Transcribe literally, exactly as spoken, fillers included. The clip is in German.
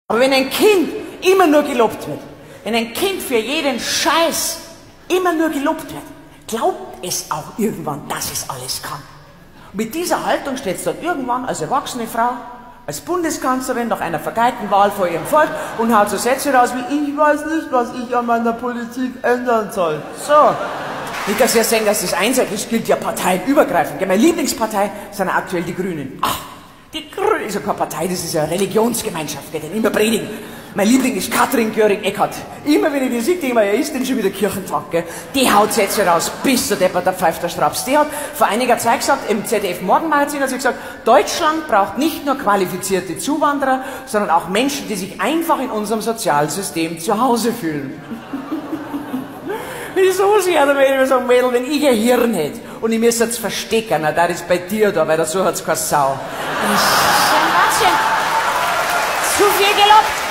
Aber wenn ein Kind immer nur gelobt wird, wenn ein Kind für jeden Scheiß immer nur gelobt wird, glaubt es auch irgendwann, dass es alles kann. Und mit dieser Haltung steht es dann irgendwann als erwachsene Frau, als Bundeskanzlerin nach einer vergeigten Wahl vor ihrem Volk und haut so Sätze raus wie, ich weiß nicht, was ich an meiner Politik ändern soll. So. Nicht, dass ihr sagen, dass das einseitig ist, gilt ja parteienübergreifend. Meine Lieblingspartei sind aktuell die Grünen. Ach, die Grünen ist ja keine Partei, das ist eine Religionsgemeinschaft, die den immer predigen. Mein Liebling ist Katrin Göring-Eckardt. Immer wenn ich die sehe, denke ich mir, ja, ist denn schon wieder Kirchentag, gell? Die haut Sätze raus, bis der Deppert, der pfeift der Straps. Die hat vor einiger Zeit gesagt, im Z D F-Morgenmagazin hat sie gesagt, Deutschland braucht nicht nur qualifizierte Zuwanderer, sondern auch Menschen, die sich einfach in unserem Sozialsystem zu Hause fühlen. Wieso sie hat mir sagen, Mädel, wenn ich ein Hirn hätte und ich müsste jetzt verstecken, na, das ist bei dir da, weil so hat's keine Sau. Das ist ein Wahnsinn. Zu viel gelobt.